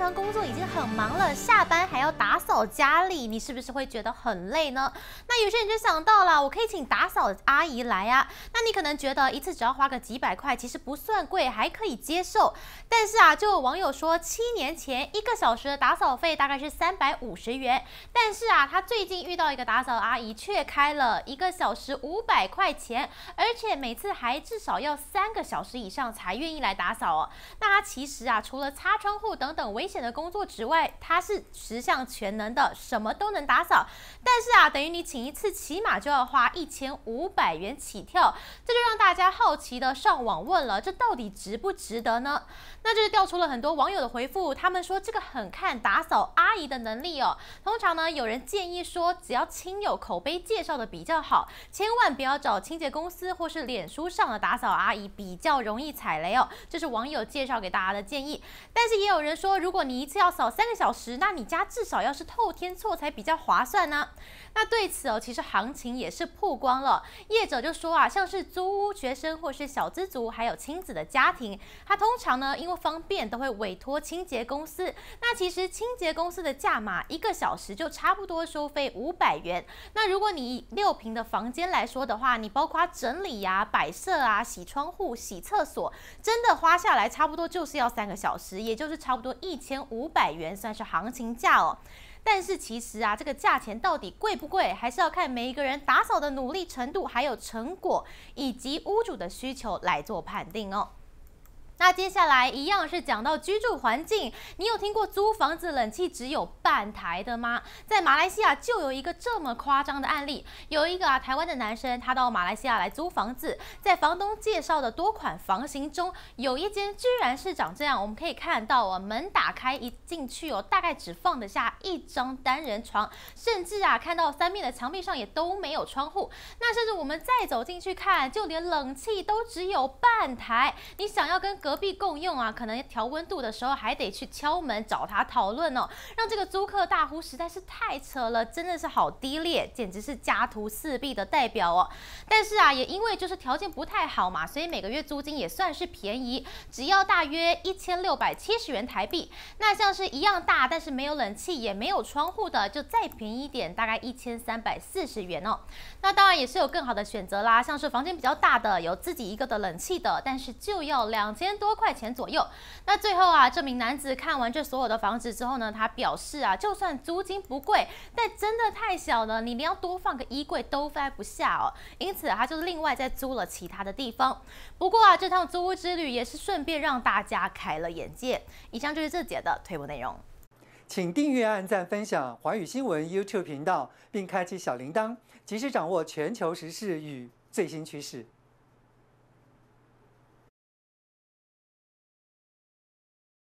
上工作已经很忙了，下班还要打扫家里，你是不是会觉得很累呢？那有些人就想到了，我可以请打扫阿姨来啊。那你可能觉得一次只要花个几百块，其实不算贵，还可以接受。但是啊，就有网友说，7年前1个小时的打扫费大概是350元，但是啊，他最近遇到一个打扫阿姨，却开了1个小时500块钱，而且每次还至少要3个小时以上才愿意来打扫哦。那他其实啊，除了擦窗户等等危险的工作之外，他是10项全能的，什么都能打扫。但是啊，等于你请一次起码就要花1500元起跳，这就让大家好奇的上网问了，这到底值不值得呢？那就是调出了很多网友的回复，他们说这个很看打扫阿姨的能力哦。通常呢，有人建议说，只要亲友口碑介绍的比较好，千万不要找清洁公司或是脸书上的打扫阿姨，比较容易踩雷哦。这是网友介绍给大家的建议。但是也有人说，如果你一次要扫3个小时，那你家至少要是透天厝才比较划算呢。那对此哦，其实行情也是曝光了。业者就说啊，像是租屋、学生或是小资族，还有亲子的家庭，他通常呢因为方便都会委托清洁公司。那其实清洁公司的价码1个小时就差不多收费500元。那如果你以6坪的房间来说的话，你包括整理啊、摆设啊、洗窗户、洗厕所，真的花下来差不多就是要3个小时，也就是差不多1500元，算是行情价哦。但是其实啊，这个价钱到底贵不贵，还是要看每一个人打扫的努力程度，还有成果，以及屋主的需求来做判定哦。那接下来一样是讲到居住环境，你有听过租房子冷气只有半台的吗？在马来西亚就有一个这么夸张的案例，有一个台湾的男生，他到马来西亚来租房子，在房东介绍的多款房型中，有一间居然是长这样，我们可以看到哦，门打开一进去哦，大概只放得下1张单人床，甚至啊看到3面的墙壁上也都没有窗户，那甚至我们再走进去看，就连冷气都只有半台，你想要跟隔壁共用啊，可能调温度的时候还得去敲门找他讨论哦，让这个租客大呼实在是太扯了，真的是好低劣，简直是家徒四壁的代表哦。但是啊，也因为就是条件不太好嘛，所以每个月租金也算是便宜，只要大约1670元台币。那像是一样大，但是没有冷气也没有窗户的，就再便宜一点，大概1340元哦。那当然也是有更好的选择啦，像是房间比较大的，有自己一个的冷气的，但是就要2000多块钱左右。那最后啊，这名男子看完这所有的房子之后呢，他表示啊，就算租金不贵，但真的太小了，你连要多放个衣柜都放不下哦。因此他就另外再租了其他的地方。不过啊，这趟租屋之旅也是顺便让大家开了眼界。以上就是这节的推播内容。 请订阅、按赞、分享华语新闻 YouTube 频道，并开启小铃铛，及时掌握全球时事与最新趋势。